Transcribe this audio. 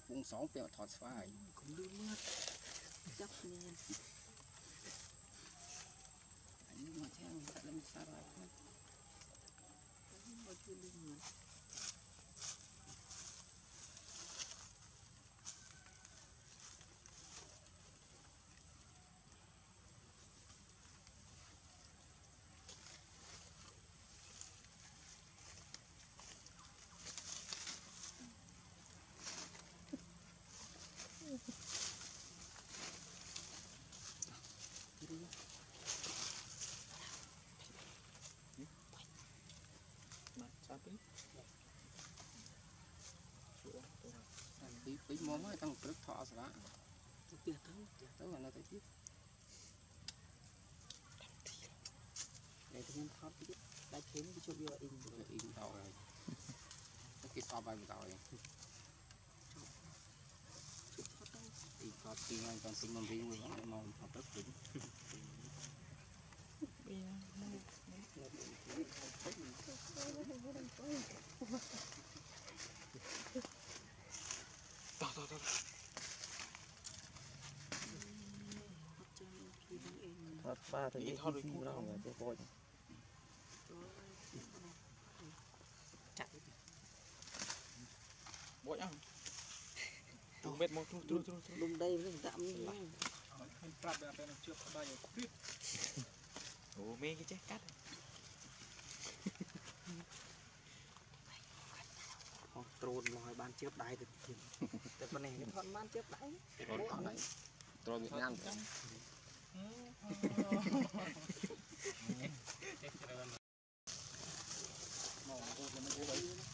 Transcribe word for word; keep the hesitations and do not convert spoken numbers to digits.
vùng sóng bèo thọt phải cũng đưa mưa chắc nha anh mà theo ta lên xa rồi mà chưa đi mưa tí tí mồm ấy tăng cực thọ sao tiếp tới tới là nó tới tiếp để thêm thoát tiếp đã thêm cái chỗ vừa in in tàu rồi cái so bài tàu này in thoát thì ngay còn sinh mầm riêng luôn màu học rất cứng to to to thoát pha thì thoát rồi cũng đâu mà tôi coi chặt bội nhá tụi mệt một tụi tụi tụi đúng đây mới tạm ủa mê cái chết cắt trồn lòi ban chớp đáy đượcแต่con này cái con ban chớp đáy tròn ở đây tròn Việt Nam màu